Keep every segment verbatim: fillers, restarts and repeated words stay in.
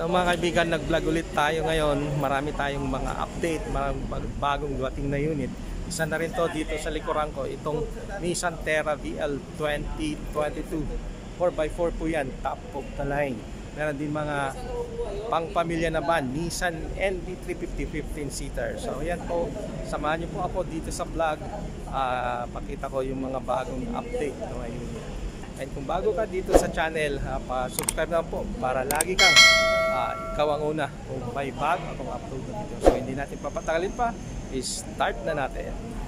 So, mga kaibigan, nag-vlog ulit tayo ngayon. Marami tayong mga update, maraming bagong dumating na unit. Isa na rin to dito sa likuran ko, itong Nissan Terra V L twenty twenty-two. four by four po yan, top of the line. Meron din mga pang-pamilya na van, Nissan N V three fifty fifteen seater. So yan po, samahan niyo po ako dito sa vlog. Uh, pakita ko yung mga bagong update no, ngayon. And kung bago ka dito sa channel, uh, pa-subscribe na po para lagi kang uh, ikaw ang una kung may bago akong upload na video. So hindi natin papatagalin pa, i-start na natin.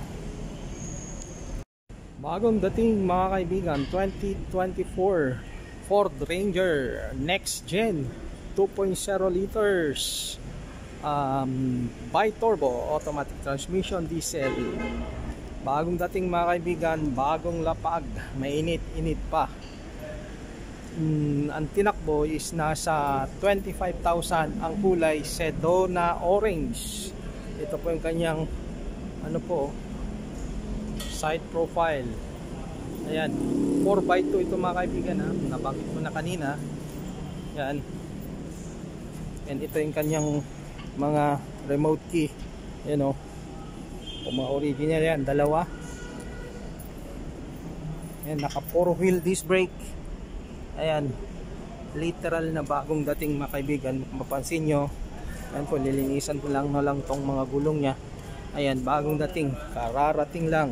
Bagong dating mga kaibigan, twenty twenty-four Ford Ranger Next Gen two point oh liters, um, bi-turbo automatic transmission diesel. Bagong dating mga kaibigan, bagong lapag, mainit-init pa. Mm, ang tinakbo is nasa twenty-five thousand, ang kulay Sedona Orange. Ito po yung kanyang ano po, side profile. Ayan, four by two ito mga kaibigan, ha? Nabanggit ko na kanina. Yan. And ito yung kanyang mga remote key. You know, kung mga original yan, dalawa. Ayan, naka four wheel disc brake. Ayan, literal na bagong dating mga kaibigan. Mapansin nyo, ayan po, lilinisan ko lang na lang tong mga gulong nya. Ayan, bagong dating, kararating lang.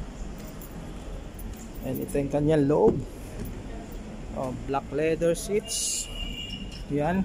And ito yung kanyang loob, oh, black leather seats. Yan.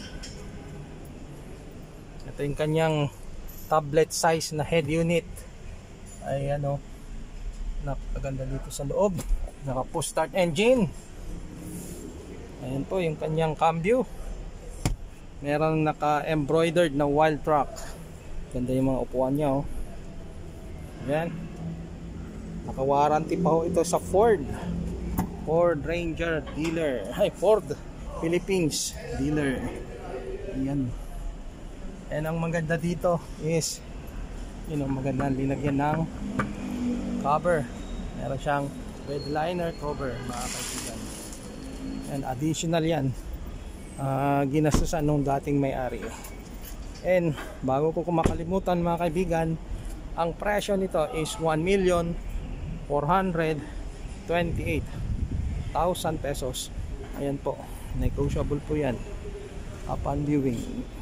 Ito yung kanyang tablet size na head unit. Ayan o, oh, napakaganda dito sa loob. Naka push start engine. Ayan po yung kanyang cambio. Merong naka embroidered na wild track. Ganda yung mga upuan nya, oh. Ayan, naka warranty pa ho ito sa Ford Ford Ranger dealer, ay Ford Philippines dealer. Ayan. And ang maganda dito is, you know, maganda linagyan ng cover. Meron siyang red liner cover mga kaibigan. And additional yan, uh, ginastusan nung dating may-ari. And bago ko kumakalimutan mga kaibigan, ang presyo nito is one million four hundred twenty-eight thousand pesos. Ayan po, negotiable po yan upon viewing.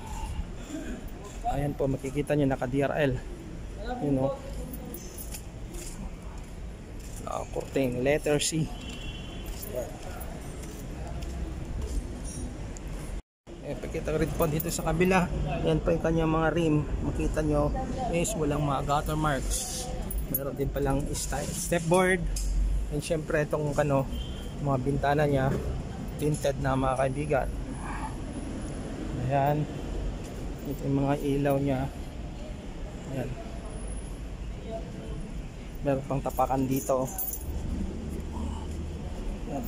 Ayan po, makikita nyo naka D R L, you know, uh, kurting letter C. Eh, pakita ko rin po dito sa kabila. Yan po yung kanyang mga rim. Makita nyo is walang mga gutter marks. Meron din palang step board. And syempre itong kano, mga bintana nya tinted na mga kaibigan. Ayan, ito yung mga ilaw nya. Ayan, meron pang tapakan dito. Ayan.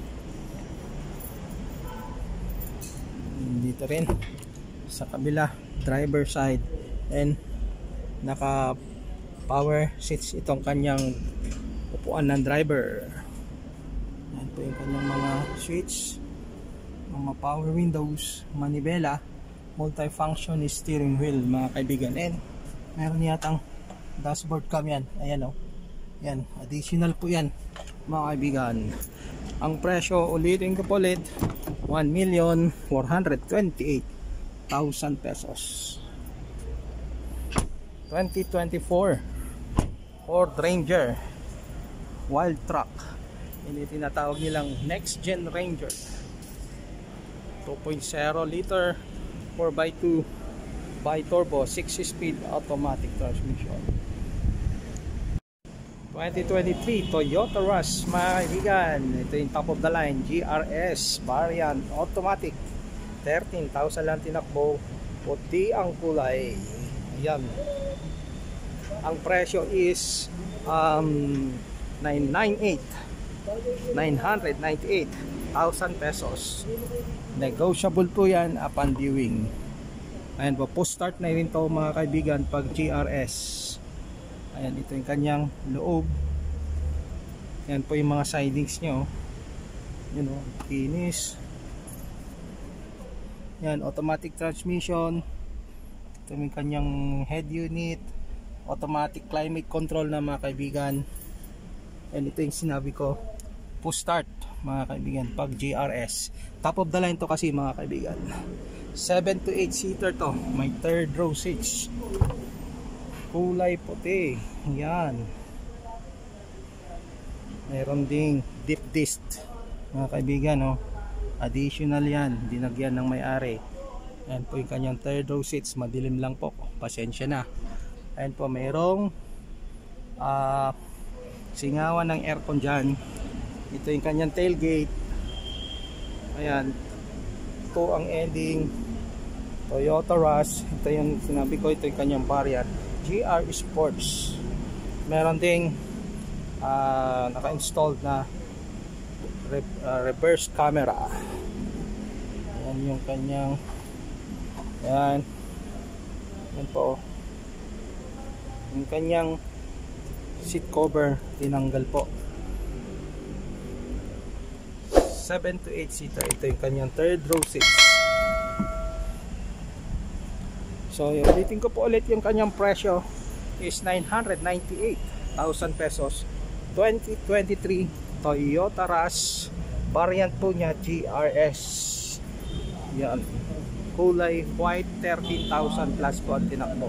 Dito rin sa kabila, driver side, and naka power seats itong kanyang upuan ng driver. Yan po yung kanyang mga switch, mga power windows, manibela, multifunction steering wheel mga kaibigan. And meron yatang dashboard cam yan. Ayan o, oh. Yan, additional po yan mga kaibigan. Ang presyo, ulitin ko po ulit, one million four hundred twenty-eight thousand pesos. twenty twenty-four Ford Ranger wild truck. Ini tinatawag nilang Next Gen Ranger two point oh liter four by two bi-turbo six speed automatic transmission. twenty twenty-three Toyota Rush mga kaibigan. Ito yung top of the line G R S variant automatic, thirteen thousand lang tinakbo, puti ang kulay. Ayan, ang presyo is um, nine hundred ninety-eight thousand pesos. Negotiable po yan upon viewing. Ayan po, post start na rin to mga kaibigan pag G R S. Ayan, ito yung kanyang loob. Ayan po yung mga sidings nyo. You know, kinis. Yan, automatic transmission. Ito yung kanyang head unit, automatic climate control na mga kaibigan. And ito yung sinabi ko, push start mga kaibigan pag G R S. Top of the line to kasi mga kaibigan. seven to eight seater to. May third row seats. Kulay puti. Yan. Meron ding deep disc mga kaibigan, no? Additional yan, dinagyan ng may-ari. Ayan po yung kanyang third row seats. Madilim lang po, pasensya na. Ayan po, mayroong uh, singawan ng aircon dyan. Ito yung kanyang tailgate. Ayan, ito ang ending Toyota Rush. Ito yung sinabi ko, ito yung kanyang variant G R Sports. Meron ding uh, naka-installed na re uh, reverse camera. Ayan yung kanyang, ayan, ayan po yung kanyang seat cover, tinanggal po. Seven to eight seater. Ito yung kanyang third row seats. So ulitin ko po ulit, yung kanyang presyo is nine hundred ninety-eight thousand pesos. Twenty twenty-three Toyota Rush, variant po niya G R S. Yan, kulay white, thirteen thousand plus po ang tinakbo.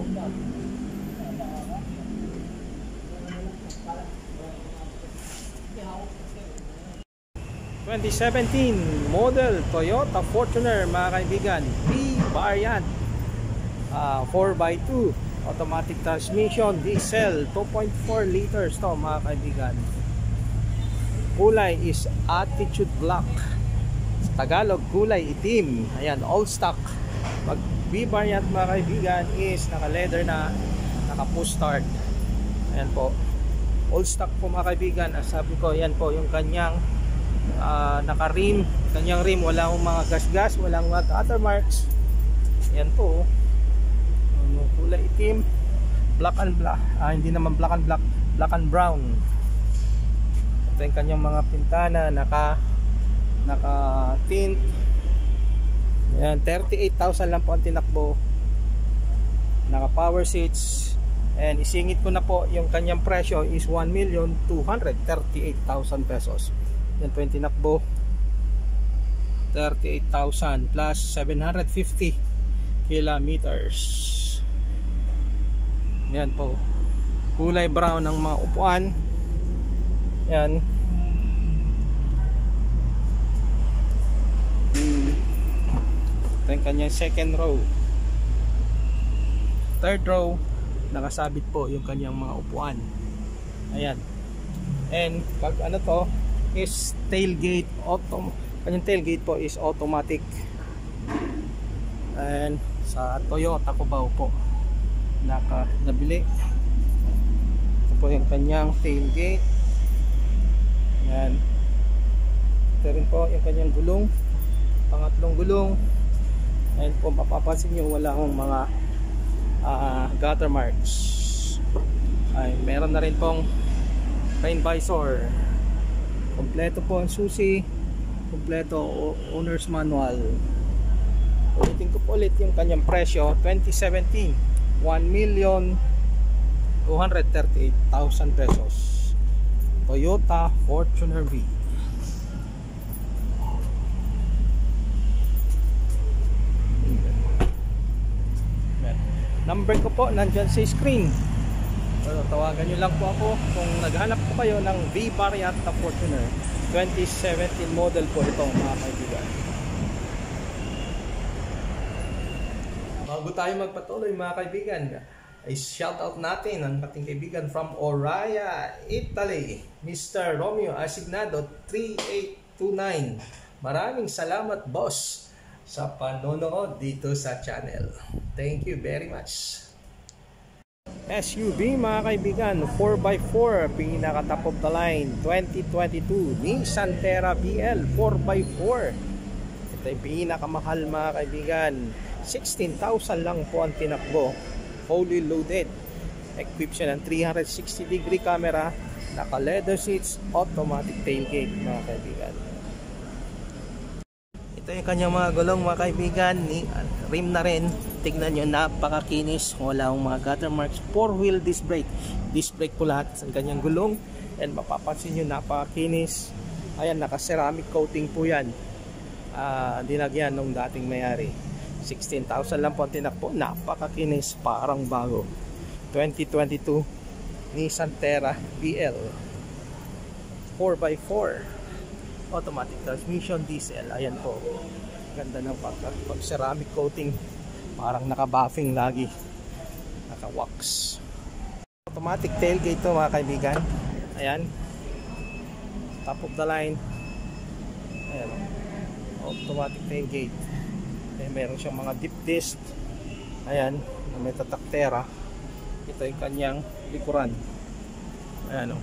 twenty seventeen model Toyota Fortuner mga kaibigan, B variant, uh, four by two automatic transmission, diesel, two point four liters to mga kaibigan. Kulay is Attitude Black, Tagalog kulay itim. Ayan, all stock. Pag B variant mga kaibigan is naka leather na, naka push start. Ayan po, all stock po mga kaibigan. As sabi ko, yan po yung kanyang uh, naka rim, kanyang rim, wala akong mga gas-gas, walang mga gutter marks. Yan po, um, kulay itim, black and black, ah, hindi naman black and black, black and brown. Ito yung kanyang mga pintana, naka naka tint. Yan, thirty-eight thousand lang po ang tinakbo. Naka power seats. And isingit ko na po, yung kanyang presyo is one million two hundred thirty-eight thousand pesos. Yan po yung tinakbo, thirty-eight thousand plus seven hundred fifty kilometers. Yan po, kulay brown ng mga upuan. Yan, hmm. Ito yung kanyang second row. Third row, nakasabit po yung kanyang mga upuan. Ayan. And pag ano to is tailgate auto, kanyang tailgate po is automatic. And sa Toyota Cubao po naka nabili. Ito po yung kanyang tailgate. Yan. Ito rin po yung kanyang gulong, pangatlong gulong. Ayan po, mapapansin nyo wala akong mga uh, gutter marks. Ay, meron na rin pong rain visor. Kompleto po ang susi, kompleto owner's manual. Ulitin ko po ulit yung kanyang presyo, twenty seventeen, one million two hundred thirty-eight thousand pesos. Toyota Fortuner V. Number ko po nandyan sa screen. So, tawagan nyo lang po ako kung naghanap po kayo ng V variant na Fortuner. Twenty seventeen model po ito mga kaibigan. Bago tayo magpatuloy mga kaibigan, ay shout out natin ang ating kaibigan from Oraya, Italy, Mister Romeo Asignado three eight two nine. Maraming salamat boss sa panonood dito sa channel. Thank you very much. S U V mga kaibigan, four by four, pinaka top of the line, twenty twenty-two Nissan Terra B L four by four. Ito yung pinakamahal mga kaibigan, sixteen thousand lang po ang tinakbo. Fully loaded, equipped siya ng three sixty degree camera, naka leather seats, automatic tailgate mga kaibigan. Ito yung kanyang mga gulong mga kaibigan, ni rim na rin. Tignan nyo, napakakinis, wala akong mga gutter marks. four wheel disc brake, disc brake po lahat sa kanyang gulong. And mapapansin nyo, napakakinis. Ayan, naka ceramic coating po yan. Uh, dinagyan nung dating mayari. Sixteen thousand lang po ang tinakbo, napakakinis, parang bago. Twenty twenty-two Nissan Terra B L four by four automatic transmission, diesel. Ayan po, ganda ng pag, pag ceramic coating, parang naka-buffing lagi, naka-wax. Automatic tailgate to mga kaibigan. Ayan, top of the line. Ayan, automatic tailgate. Eh, meron siyang mga dip disc. Ayan, may tatak-Terra. Ito yung kanyang likuran. Ayan o.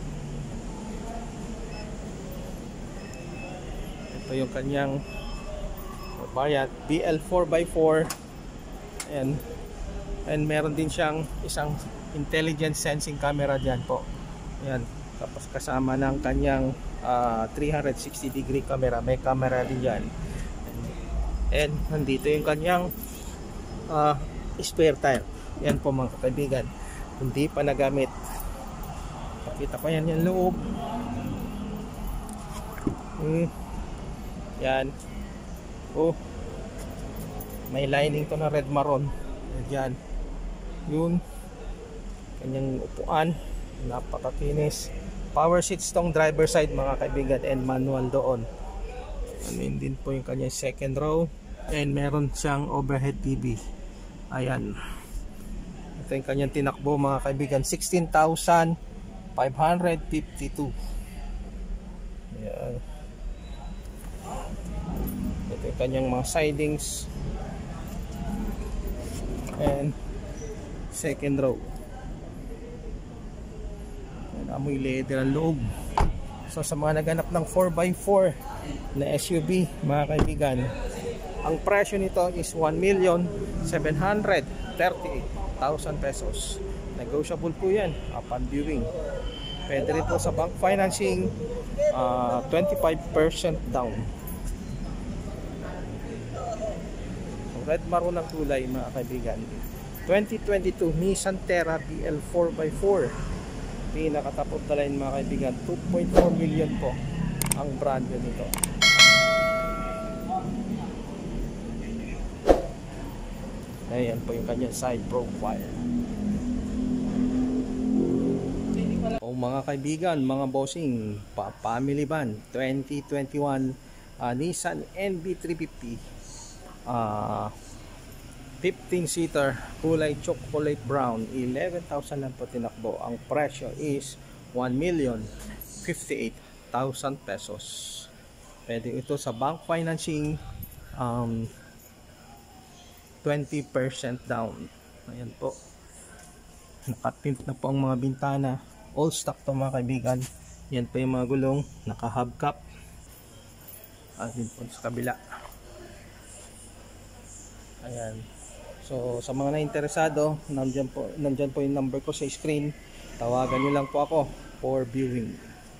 Ito yung kanyang bayat, B L four by four. Ayan. And meron din siyang isang intelligent sensing camera dyan po. Ayan. Tapos kasama ng kanyang uh, three sixty degree camera. May camera din dyan. And nandito yung kanyang uh, spare tire. Yan po mga kaibigan, hindi pa nagamit. Pakita ko yan yung loob. hmm. Yan. Oh, may lining to na red maroon. Yan. Yun, kanyang upuan, napakakinis. Power seats tong driver side mga kaibigan, and manual doon. Ano yun din po yung kanyang second row. And meron siyang overhead T V. Ayan. Ito yung kanyang tinakbo mga kaibigan, sixteen thousand five hundred fifty-two. Ayan. Ito yung kanyang mga sidings. And second row. Ayan, amoy leather ang loob. So sa mga naghanap ng four by four na S U V mga kaibigan, ang presyo nito is one million seven hundred thirty-eight thousand pesos. Negotiable po yan upon viewing. Pwede rin po sa bank financing, uh, twenty-five percent down. Red maroon ang kulay mga kaibigan. Twenty twenty-two Nissan Terra B L four by four. Pinakatapos na line mga kaibigan, two point four million po ang brand nito. Ayan po yung kanyang side profile. O mga kaibigan, mga bossing, pa family van twenty twenty-one uh, Nissan N B three fifty, uh, fifteen seater, kulay chocolate brown, eleven thousand lang po tinakbo. Ang presyo is one million fifty-eight thousand pesos. Pwede ito sa bank financing, um, twenty percent down. Ayan po, nakatint na po ang mga bintana, all stock to mga kaibigan. Yan po yung mga gulong, naka hubcap. At din po sa kabila. Ayan. So sa mga na-interesado, nandyan po, nandyan po yung number ko sa screen. Tawagan nyo lang po ako for viewing.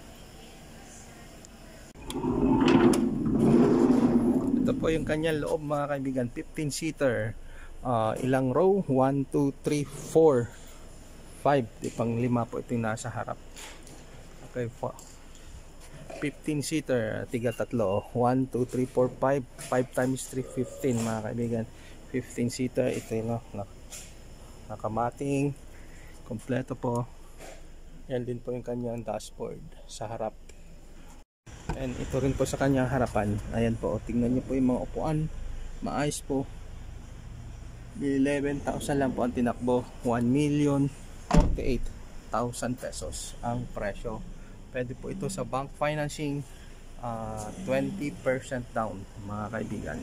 Ito po yung kanyang loob mga kaibigan, fifteen seater, uh, ilang row, one, two, three, four, five, di pang lima po ito yung nasa harap. Okay po, fifteen seater, tiga tatlo, one, two, three, four, five, five times three, fifteen mga kaibigan. Fifteen seater, ito yung no, nakamating, kompleto po. Yan din po yung kanyang dashboard sa harap. And ito rin po sa kanyang harapan. Ayan po, tingnan nyo po yung mga upuan, maayos po. Eleven thousand lang po ang tinakbo, one million forty-eight thousand pesos ang presyo. Pwede po ito sa bank financing, uh, twenty percent down mga kaibigan.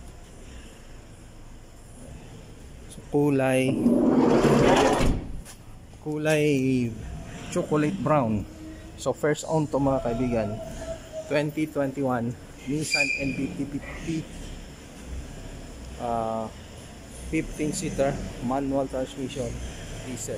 So kulay kulay chocolate brown. So first own to mga kaibigan, twenty twenty-one Nissan N B T fifty, uh, fifteen seater, manual transmission, diesel.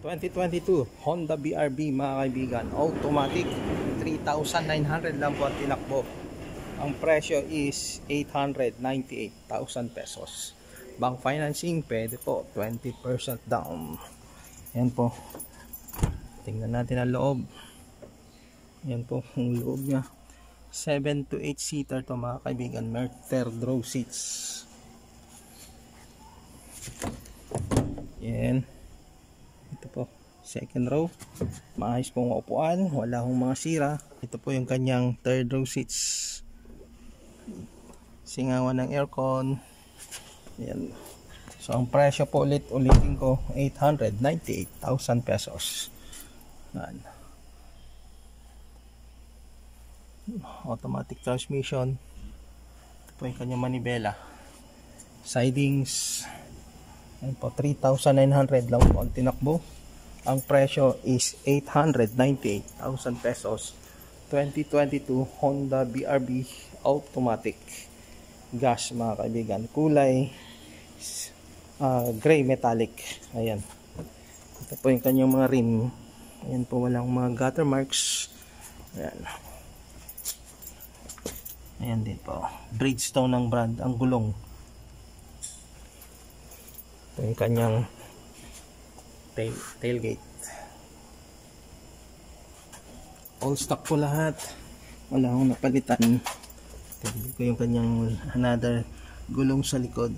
twenty twenty-two Honda B R B mga kaibigan, automatic, three thousand nine hundred lang po ang tinakbo. Ang presyo is eight hundred ninety-eight thousand pesos. Bank financing pwede po, twenty percent down. Yan po, tingnan natin ang loob. Yan po ang loob nya. Seven to eight seater to mga kaibigan, may third row seats. Yan, ito po second row, maayos pong upuan, wala hong mga sira. Ito po yung kanyang third row seats, singawan ng aircon. Yan. So ang presyo po ulit, ulitin ko, eight hundred ninety-eight thousand pesos. Yan. Automatic transmission. Ito po yung kanyang manibela, sidings. Yan po, three thousand nine hundred lang po ang tinakbo. Ang presyo is eight hundred ninety-eight thousand pesos. Twenty twenty-two Honda B R B automatic, gas mga kaibigan, kulay uh, gray metallic. Ayan, ito po yung kanyang mga rim. Ayan po, walang mga gutter marks. Ayan, ayan din po, Bridgestone ng brand ang gulong. Ito yung kanyang tail, tailgate. All stock po lahat, wala akong napalitan. Ito ko yung kanyang another gulong sa likod.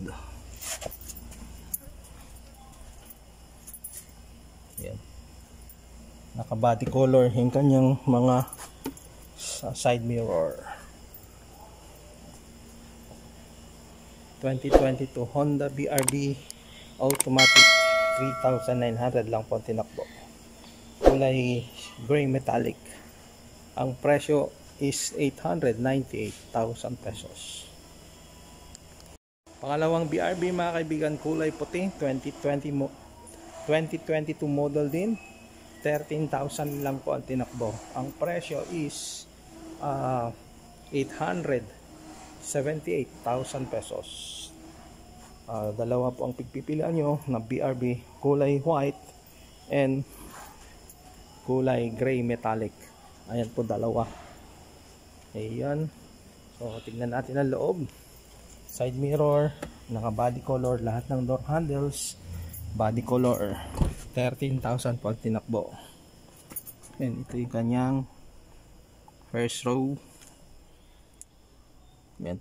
Yan, naka body color yung kanyang mga side mirror. Twenty twenty-two Honda B R B automatic, three thousand nine hundred lang po tinakbo. Kulay gray metallic. Ang presyo is eight hundred ninety-eight thousand pesos. Pangalawang B R B mga kaibigan, kulay puti, twenty twenty mo twenty twenty-two model din. thirteen thousand lang po ang tinakbo. Ang presyo is uh, eight hundred seventy-eight thousand pesos. Uh, dalawa po ang pagpipilian nyo na B R B, kulay white and kulay gray metallic. Ayan po, dalawa. Ayan, so tignan natin ang loob. Side mirror, naka body color lahat ng door handles, body color. Thirteen thousand po ang tinakbo. And ito yung kanyang first row. Ayan,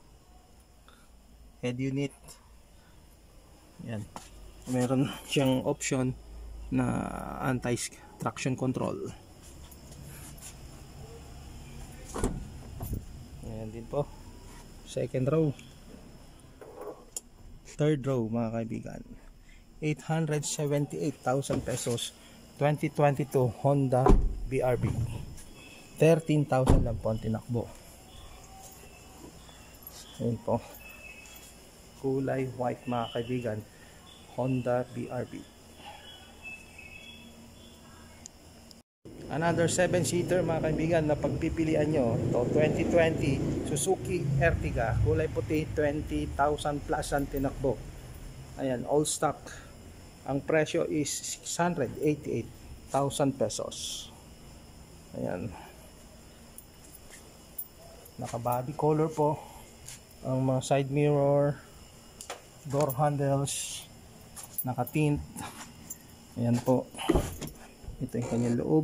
head unit. Yan, meron siyang option na anti-traction control. Ayan din po, second row, third row mga kaibigan, eight hundred seventy-eight thousand pesos. Twenty twenty-two Honda B R B, thirteen thousand lang po ang tinakbo. Ayan po, kulay white mga kaibigan, Honda B R B. Another seven seater mga kaibigan na pagpipilian nyo, ito twenty twenty Suzuki Ertiga, kulay puti, twenty thousand plus ang tinakbo. Ayan, all stock. Ang presyo is six hundred eighty-eight thousand pesos. Ayan, naka body color po ang mga side mirror, door handles, naka tint. Ayan po, ito yung kanyang loob.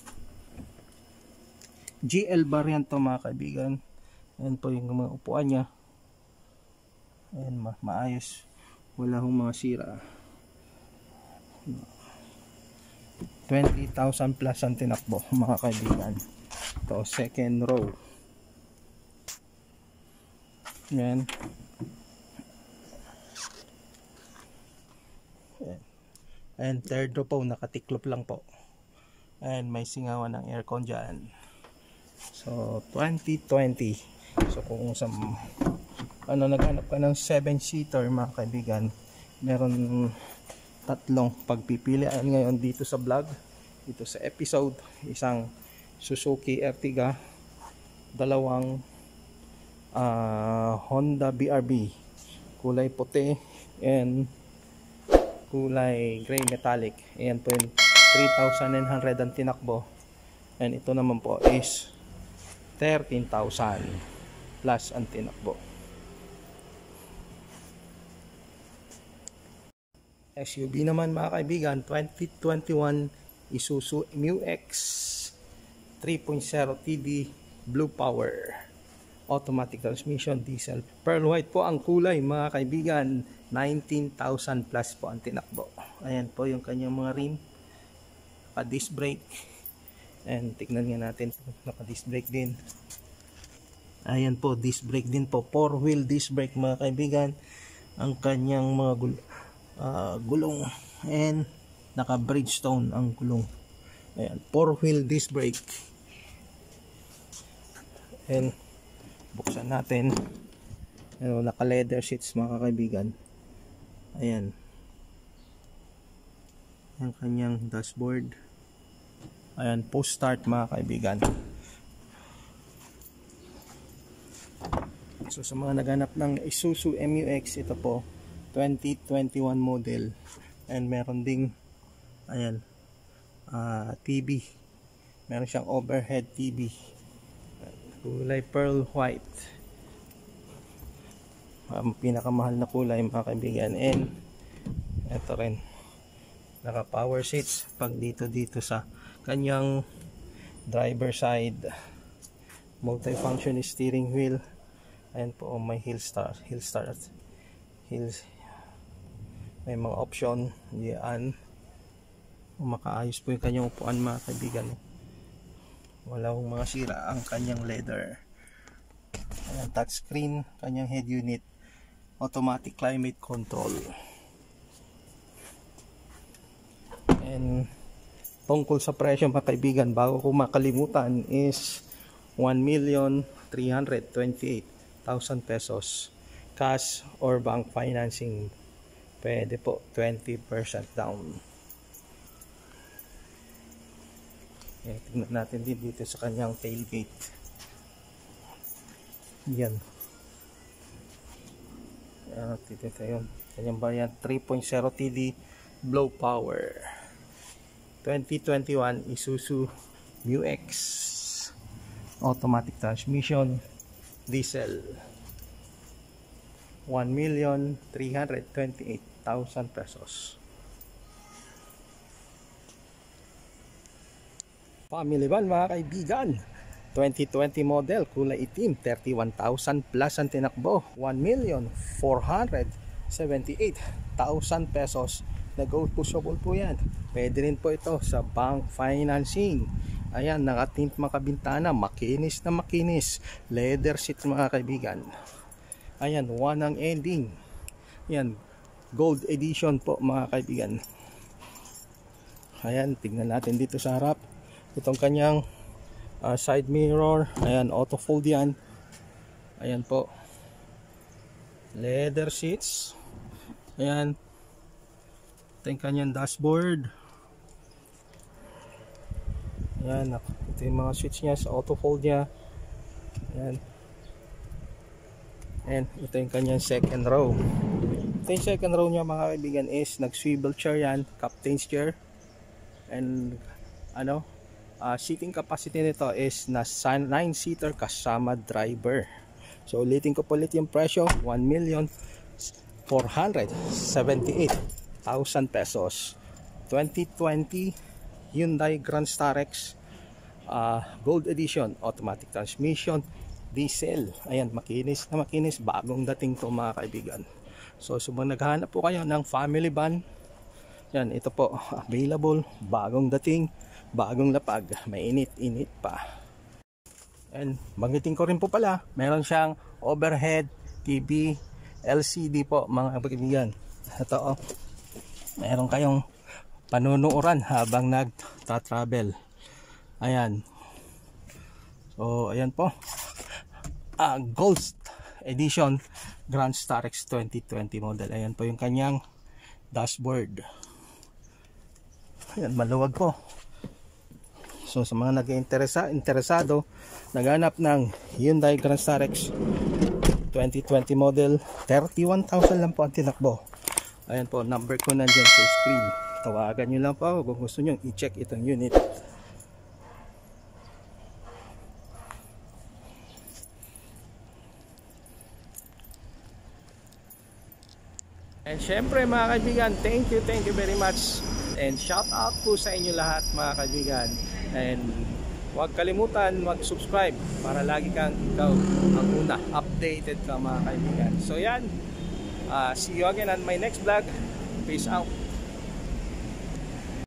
G L variant to mga kaibigan. Ayan po yung mga upuan nya. Ayan, ma maayos, wala hong mga sira. Twenty thousand plus ang tinakbo mga kaibigan. Ito second row. Ayan, and third row po, nakatiklop lang po, and may singawan ng aircon dyan. So twenty twenty, so kung sa ano naghanap ka ng seven seater mga kaibigan, meron tatlong pagpipilian ngayon dito sa vlog, dito sa episode. Isang Suzuki Ertiga, dalawang uh, Honda B R B kulay puti and kulay gray metallic. Ayan po yung three thousand nine hundred ang tinakbo. And ito naman po is thirteen thousand plus ang tinakbo. S U V naman mga kaibigan, twenty twenty-one Isuzu M U X three point oh T D Blue Power, automatic transmission, diesel, pearl white po ang kulay mga kaibigan. Nineteen thousand plus po ang tinakbo. Ayan po yung kanyang mga rim, naka disc brake, and tignan nga natin, naka disc brake din. Ayan po, disc brake din po, four wheel disc brake mga kaibigan ang kanyang mga gul uh, gulong, and naka Bridgestone ang gulong. Ayan, four wheel disc brake. And buksan natin, ano, naka leather seats mga kaibigan. Ayan, ang kanyang dashboard. Ayan, post start mga kaibigan. So sa mga naghanap ng Isuzu M U X, ito po twenty twenty-one model, and meron ding ayan uh, T V, meron siyang overhead T V, kulay pearl white, ang pinakamahal na kulay mga kaibigan. And ito rin, naka power seats pag dito dito sa kanyang driver side, multifunction steering wheel. Ayan po, may hill start, hill start, hills, may mga option diyan. Makaayos po yung kanyang upuan mga kaibigan, wala hong mga sira ang kanyang leather. Ayan, touchscreen, kanyang head unit, automatic climate control. And tungkol sa presyo mga kaibigan, bago ko makalimutan, is one million three hundred twenty-eight thousand pesos cash or bank financing. Pwede po twenty percent down. Ayan, tingnan natin din dito sa kanyang tailgate. Yan. Ayan, dito tayo. Kanyang variant three point oh T D Blow Power. twenty twenty-one Isuzu M U X. Automatic transmission, diesel. one million three hundred twenty-eight thousand pesos. Family van mga kaibigan, twenty twenty model, kulay itim, thirty-one thousand plus ang tinakbo. one million four hundred seventy-eight thousand pesos. Negotiable po yan. Pwede rin po ito sa bank financing. Ayan, nakatint mga kabintana, makinis na makinis, leather seat mga kaibigan. Ayan, one ang ending. Ayan, gold edition po mga kaibigan. Ayan, tignan natin dito sa harap. Itong kanyang uh, side mirror. Ayan, auto fold yan. Ayan po, leather seats. Ayan, ito yung kanyang dashboard. Ayan, ito yung mga switch niya sa auto fold niya. Ayan. And ito yung kanyang second row. Ito yung second row niya mga kaibigan is nag swivel chair yan, captain's chair. And ano, uh, seating capacity nito is na nine seater kasama driver. So ulitin ko po ulit yung presyo, one million four hundred seventy-eight thousand pesos. Twenty twenty Hyundai Grand Starex uh, Gold Edition, automatic transmission, diesel. Ayan, makinis na makinis, bagong dating to mga kaibigan. So subang naghahanap po kayo ng family van, yan, ito po available, bagong dating, bagong lapag, mainit-init pa. And banggitin ko rin po pala, meron siyang overhead T V L C D po mga kaibigan. Ito oh, meron kayong panunuuran habang nagta-travel. Ayan. So ayan po, uh, Gold Edition Grand Starex twenty twenty model. Ayan po yung kanyang dashboard. Ayan, maluwag po. So sa mga nag-interesa, interesado, naghanap ng Hyundai Grand Starex twenty twenty model, thirty-one thousand lang po ang tinakbo. Ayan po, number ko nandyan sa screen. Tawagan nyo lang po ako kung gusto nyo i-check itong unit. And syempre mga kaibigan, thank you, thank you very much. And shout out po sa inyo lahat mga kaibigan. And huwag kalimutan mag-subscribe para lagi kang ikaw ang una, updated ka mga kaibigan. So yan, uh, see you again on my next vlog. Peace out.